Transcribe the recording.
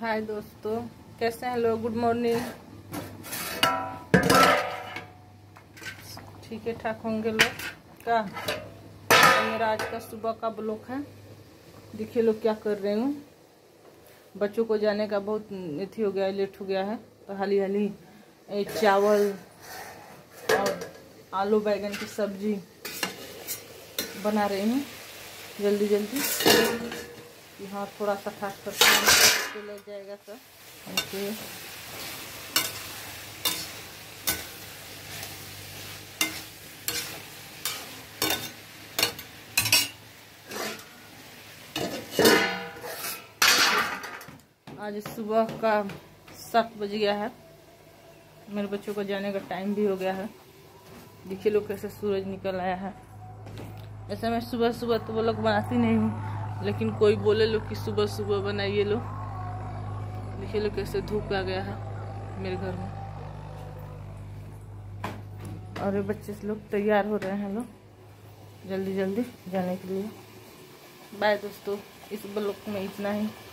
हाय दोस्तों, कैसे हैं लोग। Good morning. ठीक है ठाक होंगे लोग का। मेरा आज का सुबह का ब्लॉग है। देखिए लोग क्या कर रही हूँ। बच्चों को जाने का बहुत अथी हो गया है, लेट हो गया है, तो हाली हाली चावल और आलू बैगन की सब्जी बना रही हूँ जल्दी जल्दी। यहाँ थोड़ा सा खास करके लग जाएगा सर। ओके आज सुबह का 7 बज गया है। मेरे बच्चों को जाने का टाइम भी हो गया है। देखिए लोग कैसे सूरज निकल आया है। ऐसे मैं सुबह सुबह तो वो लोग बनाती नहीं हूँ, लेकिन कोई बोले लोग कि सुबह सुबह बनाइए लो। देखिए लोग कैसे धूप आ गया है मेरे घर में। और ये बच्चे लोग तैयार हो रहे हैं लोग जल्दी जल्दी जाने के लिए। बाय दोस्तों, इस ब्लॉग में इतना ही।